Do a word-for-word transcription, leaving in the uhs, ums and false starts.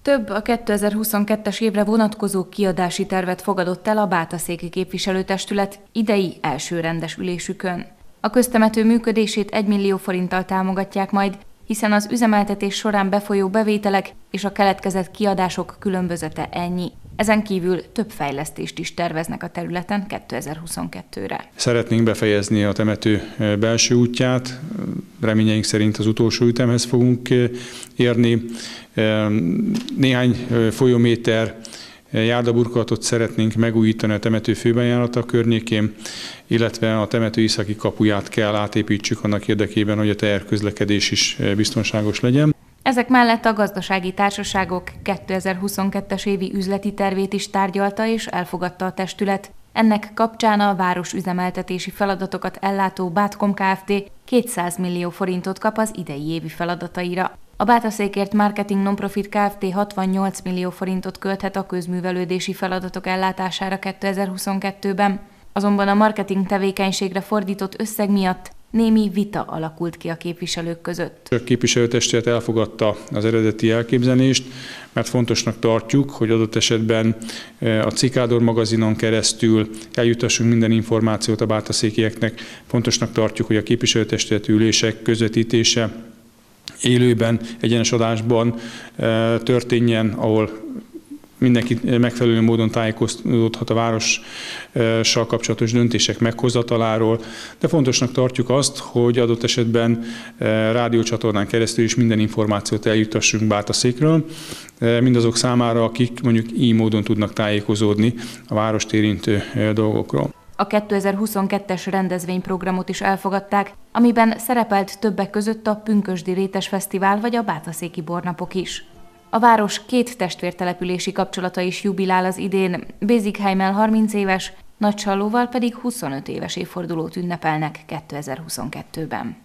Több a kétezer-huszonkettes évre vonatkozó kiadási tervet fogadott el a bátaszéki képviselőtestület idei első rendes ülésükön. A köztemető működését egy millió forinttal támogatják majd, hiszen az üzemeltetés során befolyó bevételek és a keletkezett kiadások különbözete ennyi. Ezen kívül több fejlesztést is terveznek a területen kétezer-huszonkettőre. Szeretnénk befejezni a temető belső útját, reményeink szerint az utolsó ütemhez fogunk érni. Néhány folyóméter járdaburkolatot szeretnénk megújítani a temető főbejárata környékén, illetve a temető északi kapuját kell átépítsük annak érdekében, hogy a teherközlekedés is biztonságos legyen. Ezek mellett a gazdasági társaságok kétezer-huszonkettes évi üzleti tervét is tárgyalta és elfogadta a testület. Ennek kapcsán a város üzemeltetési feladatokat ellátó Bátkom Kft. kétszáz millió forintot kap az idei évi feladataira. A Bátaszékért Marketing Nonprofit Kft. hatvannyolc millió forintot költhet a közművelődési feladatok ellátására kétezer-huszonkettőben. Azonban a marketing tevékenységre fordított összeg miatt némi vita alakult ki a képviselők között. A képviselőtestület elfogadta az eredeti elképzelést, mert fontosnak tartjuk, hogy adott esetben a Cikádor magazinon keresztül eljutassunk minden információt a bátaszékieknek. Fontosnak tartjuk, hogy a képviselőtestületi ülések közvetítése élőben, egyenes adásban történjen, ahol mindenki megfelelő módon tájékozódhat a várossal kapcsolatos döntések meghozataláról, de fontosnak tartjuk azt, hogy adott esetben rádiócsatornán keresztül is minden információt eljutassunk Bátaszékről, mindazok számára, akik mondjuk így módon tudnak tájékozódni a várost érintő dolgokról. A kétezer-huszonkettes rendezvényprogramot is elfogadták, amiben szerepelt többek között a Pünkösdi Rétes Fesztivál vagy a Bátaszéki Bornapok is. A város két testvértelepülési kapcsolata is jubilál az idén, Bézigheimmel harminc éves, Nagysallóval pedig huszonöt éves évfordulót ünnepelnek kétezer-huszonkettőben.